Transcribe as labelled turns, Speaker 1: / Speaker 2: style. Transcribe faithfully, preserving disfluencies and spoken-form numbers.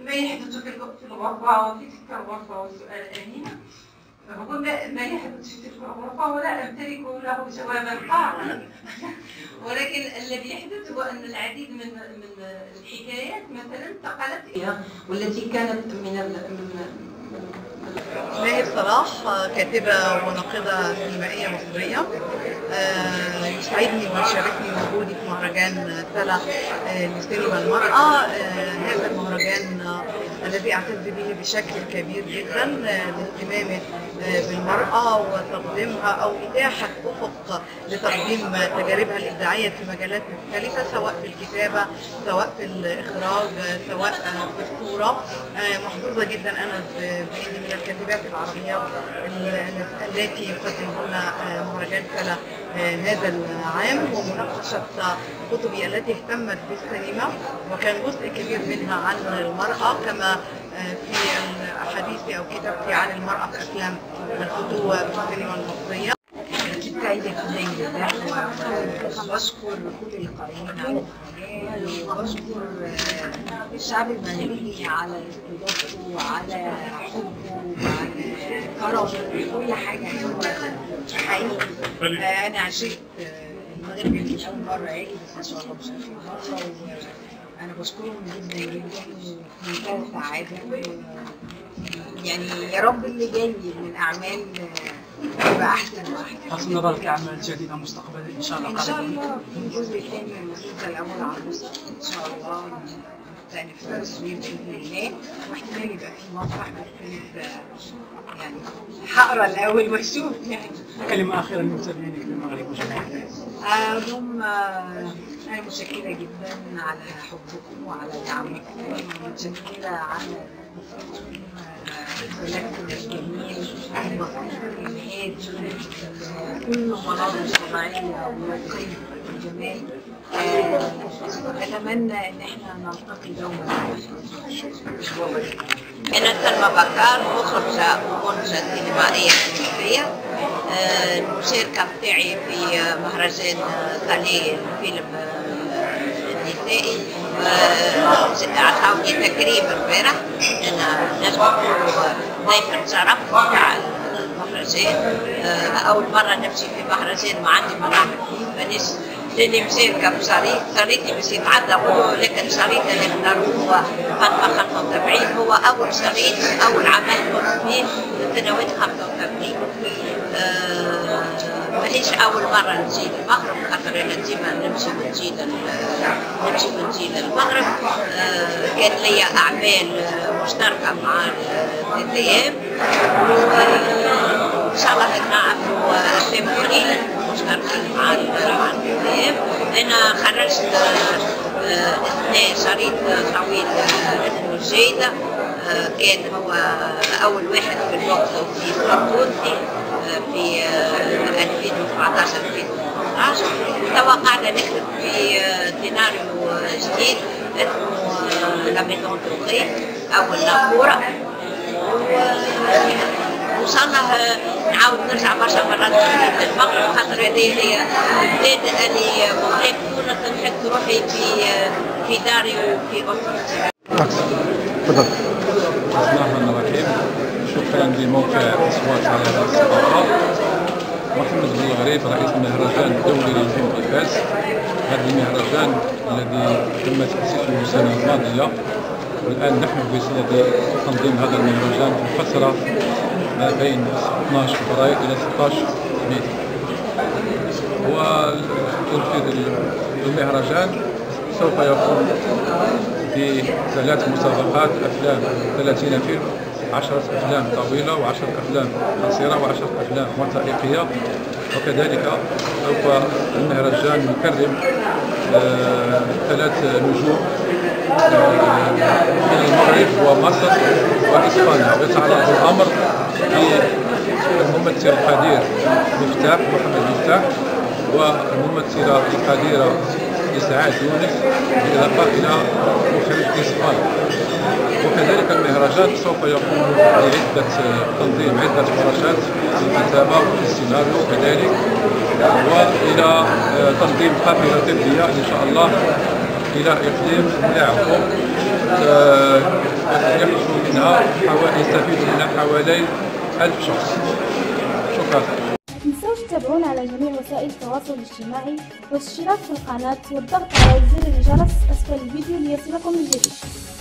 Speaker 1: ما يحدث في الغرفة وفي تلك الغرفة والسؤال أمينة هو ما يحدث في تلك الغرفة ولا أمتلك له جوابا قاطعا ولكن الذي يحدث هو أن العديد من من الحكايات مثلا انتقلت والتي كانت من
Speaker 2: ماهر صلاح، كاتبة وناقدة سينمائية مصرية. يسعدني ويشرفني وجودي في مهرجان سلا لسينما المرأة. هذا المهرجان الذي أعتز به بشكل كبير جدا لاهتمامه بالمرأة وتقديمها أو إتاحة أفق لتقديم تجاربها الإبداعية في مجالات مختلفة، سواء في الكتابة سواء في الإخراج سواء في الصورة. محظوظة جدا أنا بإني من الكاتبات العربيات التي يقدمون مهرجان سلا هذا العام، ومناقشة كتبي التي اهتمت بالسينما وكان جزء كبير منها عن المرأة، كما في حديثي أو كتابتي عن المرأة في أفلام الفتوة في السينما المصرية.
Speaker 3: أكيد سعيدة جدا جدا وبشكر كل القائمين على المهرجان وبشكر الشعب المغربي على استضافته وعلى حبه وعلى كرمه وكل حاجة حلوة حقيقي. أنا عشقت المغرب من أول مرة أجي، بس إن شاء الله مش آخر مرة. أنا بشكرهم جدا جدا ومنتهى السعادة، يعني يا رب اللي جاي من أعمال يبقى أحسن وأحسن.
Speaker 4: حسب نظرك أعمال جديدة مستقبلا إن شاء الله؟
Speaker 3: إن شاء الله في الجزء الثاني من المسلسل الأول عروسة إن شاء الله نبتدي في التصوير بإذن الله، واحتمال يبقى في مسرح بس يعني هقرا الأول وأشوف. يعني
Speaker 4: كلمة أخيرة للمتابعينك في المغرب وجمهورك.
Speaker 3: هم أنا متشكرة جدا على حبكم وعلى دعمكم، ومتشكرة على بلدكم الجميل البسيط الهادي كله مناظر طبيعية ورقي وجمال. أتمنى إن احنا نلتقي دوما.
Speaker 5: أنا سلمى بكار، مخرجة ومنتجة سينمائية تونسية. المشاركة بتاعي في مهرجان سالي الفيلم النسائي عطاوني تكريم البارح. أنا نجم نكون ضيفة شرف تاع المهرجان، أول مرة نمشي في مهرجان ما عندي مراحل فيه، مانيش لاني مشاركة بشريط، شريطي باش يتعدى ولكن شريط اللي اختاروه هو فاطمة خمسة وسبعين، هو أول شريط أول عمل قمت به في سنوات خمسة وسبعين. آه ماهيش أول مرة نجي للمغرب، خاطر أنا ديما نمشي ونجي نمشي ونجي للمغرب. آه كان ليا أعمال مشتركة مع التي ام، إن شاء الله نعملوا أفلام قليلة مشتركة مع التي ام. أنا خرجت اثنين شريط طويل اسمه الجيدة، كان هو أول واحد في الوقت في التونسي في ألفين وسبعطاش ألفين وثمنطاش. توا قاعدة نكتب في سيناريو جديد اسمه لا ميزون دوغي أو النافورة، وإن شاء الله نعاود نرجع برشا مرات للمغرب، خاطر هذه هي البلاد اللي مغرب تونس نحس روحي في في داري وفي أسرتي.
Speaker 6: تفضل. بسم الله الرحمن الرحيم. شكرا لموقع اصوات على هذه الاستضافه. محمد بن الغريب رئيس المهرجان الدولي للفيلم في فاس. هذا المهرجان الذي تم تاسيسه السنه الماضيه، والان نحن في صدد تنظيم هذا المهرجان في الفتره ما بين اثناش فبراير الى ستطاش مايو. وتنفيذ المهرجان سوف يقوم بثلاث مسابقات افلام، ثلاثين فيلم، عشرة افلام طويله وعشرة افلام قصيره وعشرة افلام وثائقيه. وكذلك سوف المهرجان يكرم آه ثلاث نجوم آه من المغرب ومصر واسبانيا، ويتعلق الامر بالممثل القدير مفتاح محمد مفتاح والممثله القديره إسعاد يونس، بالإضافة إلى مخرج إسباني. وكذلك المهرجان سوف يقوم بعدة تنظيم عدة ورشات في الكتابة وفي السيناريو كذلك، وإلى تنظيم قافلة طبية إن شاء الله إلى إقليم يعقوب منها حوالي يستفيد منها حوالي ألف شخص. شكرا.
Speaker 7: لا تنسوش تتابعونا على جميع وسائل التواصل الاجتماعي والاشتراك في القناة والضغط على زر الجرس أسفل الفيديو ليصلكم الجديد.